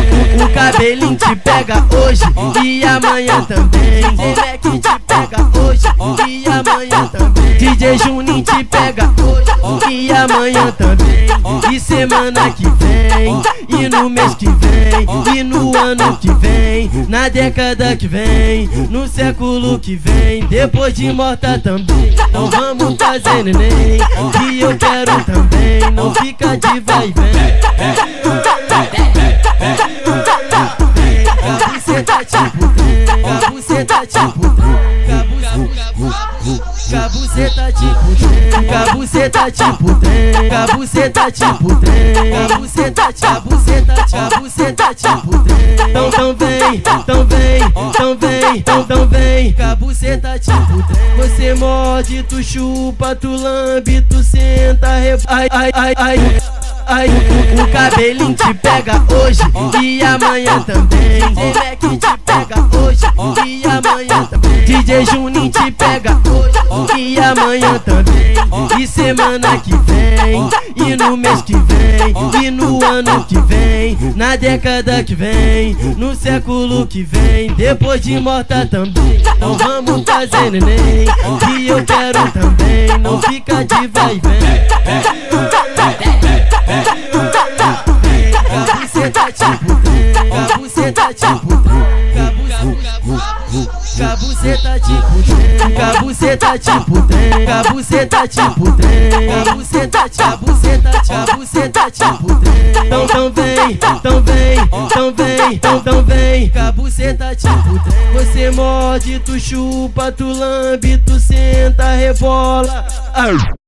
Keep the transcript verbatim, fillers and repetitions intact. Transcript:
O cabelinho te pega hoje e amanhã também. D J Mac te pega hoje e amanhã também. D J Juninho te pega hoje e amanhã também. E semana que vem, e no mês que vem, e no ano que vem, na década que vem, no século que vem, depois de morta também. Então vamos fazer neném, que eu quero também. Não fica de vai e vem. Cabuceta tipo trem, cabuceta tipo trem, cabuceta tipo trem, cabuceta tipo trem, cabuceta tipo trem, cabuceta, cabuceta, cabuceta tipo trem. Então, então vem, então vem, então vem, então, então vem, cabuceta tipo trem. Você morde, tu chupa, tu lambe, tu senta, ai, ai, ai, ai. Ai, o, o cabelinho te pega hoje e amanhã também. D J Mac te pega hoje e amanhã também. D J Juninho te pega hoje e amanhã também. E semana que vem, e no mês que vem, e no ano que vem, na década que vem, no século que vem, depois de morta também. Então vamos fazer neném, que eu quero também. Não fica de vai e vem. Cabuceta tipo trem, cabuceta tipo trem, cabuceta tipo trem, cabuceta tipo trem, cabuceta tipo trem, cabuceta, cabuceta, cabuceta tipo trem. Então, então vem, então vem, então vem, então, então vem, cabuceta tipo trem. Você morde, tu chupa, tu lambe, tu senta, rebola.